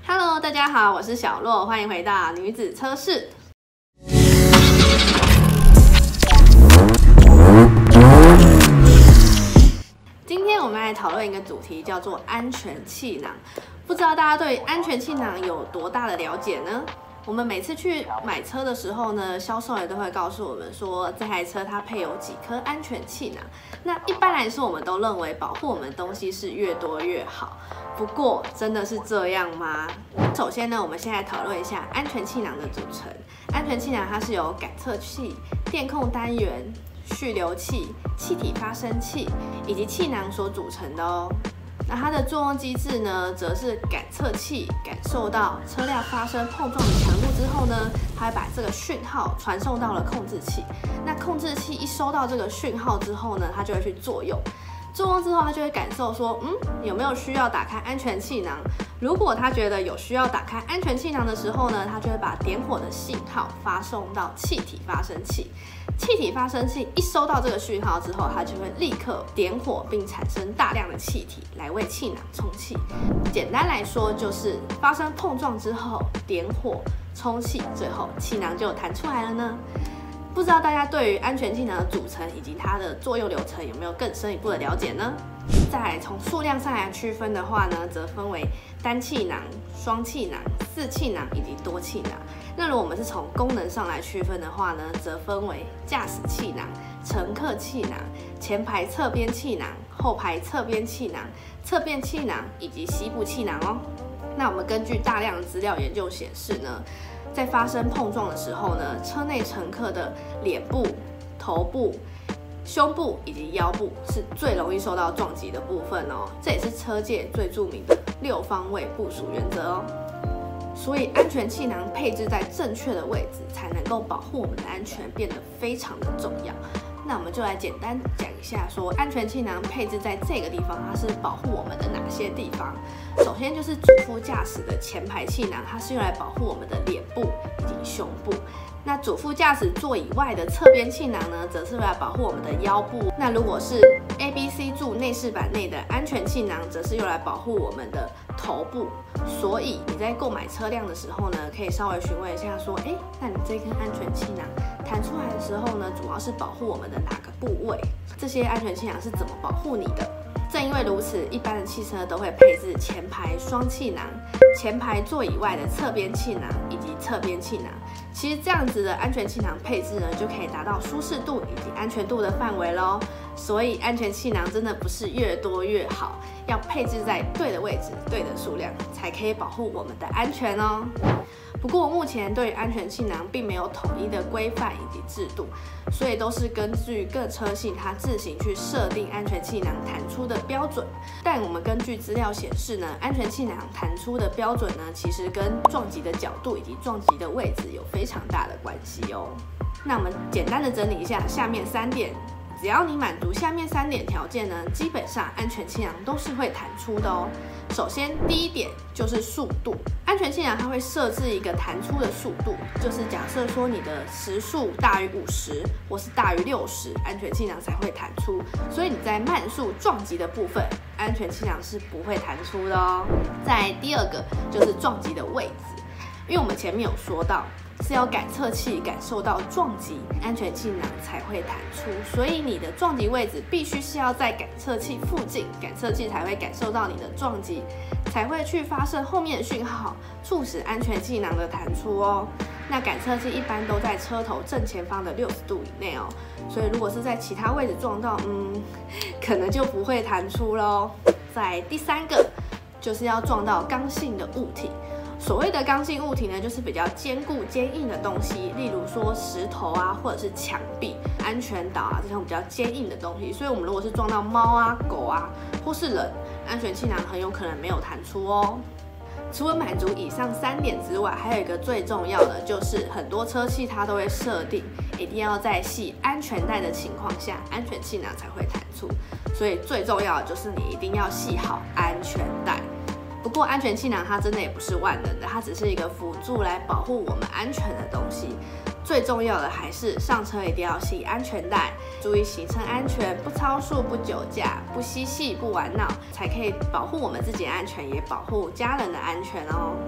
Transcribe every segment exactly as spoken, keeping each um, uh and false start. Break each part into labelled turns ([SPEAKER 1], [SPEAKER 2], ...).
[SPEAKER 1] Hello， 大家好，我是小洛，欢迎回到女子车室。今天我们来讨论一个主题，叫做安全气囊。不知道大家对安全气囊有多大的了解呢？我们每次去买车的时候呢，销售也都会告诉我们说，这台车它配有几颗安全气囊。那一般来说，我们都认为保护我们的东西是越多越好。不过，真的是这样吗？首先呢，我们先来讨论一下安全气囊的组成。安全气囊它是由感测器、电控单元、蓄留器、气体发生器以及气囊所组成的哦。那它的作用机制呢，则是感测器感受到车辆发生碰撞的强度之后呢，它会把这个讯号传送到了控制器。那控制器一收到这个讯号之后呢，它就会去作用。作用之后，它就会感受说，嗯，有没有需要打开安全气囊？如果它觉得有需要打开安全气囊的时候呢，它就会把点火的信号发送到气体发生器。气体发生器一收到这个讯号之后，它就会立刻点火，并产生大量的气体来为气囊充气。简单来说，就是发生碰撞之后点火充气，最后气囊就弹出来了呢。不知道大家对于安全气囊的组成以及它的作用流程有没有更深一步的了解呢？再来从数量上来区分的话呢，则分为单气囊、双气囊、四气囊以及多气囊。那如果我们是从功能上来区分的话呢，则分为驾驶气囊、乘客气囊、前排侧边气囊、后排侧边气囊、侧边气囊以及膝部气囊哦。那我们根据大量的资料研究显示呢，在发生碰撞的时候呢，车内乘客的脸部、头部、胸部以及腰部是最容易受到撞击的部分哦。这也是车界最著名的六方位部署原则哦。所以安全气囊配置在正确的位置，才能够保护我们的安全，变得非常的重要。那我们就来简单讲一下，说安全气囊配置在这个地方，它是保护我们的哪些地方？首先就是主副驾驶的前排气囊，它是用来保护我们的脸部以及胸部。那主副驾驶座以外的侧边气囊呢，则是用来保护我们的腰部。那如果是 A、B、C 柱内饰板内的安全气囊，则是用来保护我们的头部。所以你在购买车辆的时候呢，可以稍微询问一下说，哎，那你这根安全气囊弹出来的时候呢，主要是保护我们的哪个部位？这些安全气囊是怎么保护你的？正因为如此，一般的汽车都会配置前排双气囊、前排座以外的侧边气囊以及侧边气囊。其实这样子的安全气囊配置呢，就可以达到舒适度以及安全度的范围咯。所以安全气囊真的不是越多越好，要配置在对的位置、对的数量，才可以保护我们的安全哦。不过目前对于安全气囊并没有统一的规范以及制度，所以都是根据各车系它自行去设定安全气囊弹出的标准。但我们根据资料显示呢，安全气囊弹出的标准呢，其实跟撞击的角度以及撞击的位置有非常大的关系哦。那我们简单的整理一下下面三点。只要你满足下面三点条件呢，基本上安全气囊都是会弹出的哦。首先，第一点就是速度，安全气囊它会设置一个弹出的速度，就是假设说你的时速大于五十或是大于六十，安全气囊才会弹出。所以你在慢速撞击的部分，安全气囊是不会弹出的哦。再来第二个就是撞击的位置，因为我们前面有说到，是要感测器感受到撞击，安全气囊才会弹出。所以你的撞击位置必须是要在感测器附近，感测器才会感受到你的撞击，才会去发射后面的讯号，促使安全气囊的弹出哦。那感测器一般都在车头正前方的六十度以内哦，所以如果是在其他位置撞到，嗯，可能就不会弹出咯。再第三个就是要撞到刚性的物体。所谓的刚性物体呢，就是比较坚固坚硬的东西，例如说石头啊，或者是墙壁、安全岛啊这种比较坚硬的东西。所以我们如果是撞到猫啊、狗啊，或是人，安全气囊很有可能没有弹出哦。除了满足以上三点之外，还有一个最重要的，就是很多车系它都会设定，一定要在系安全带的情况下，安全气囊才会弹出。所以最重要的就是你一定要系好安全带。不过安全气囊它真的也不是万能的，它只是一个辅助来保护我们安全的东西。最重要的还是上车一定要系安全带，注意行车安全，不超速、不酒驾、不嬉戏、不玩闹，才可以保护我们自己的安全，也保护家人的安全哦。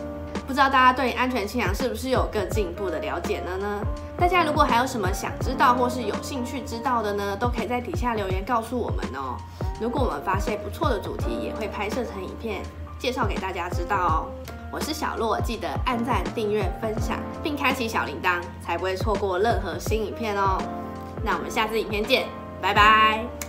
[SPEAKER 1] 不知道大家对安全气囊是不是有更进一步的了解了呢？大家如果还有什么想知道或是有兴趣知道的呢，都可以在底下留言告诉我们哦。如果我们发现不错的主题，也会拍摄成影片介绍给大家知道哦。我是小洛，记得按赞、订阅、分享，并开启小铃铛，才不会错过任何新影片哦。那我们下次影片见，拜拜。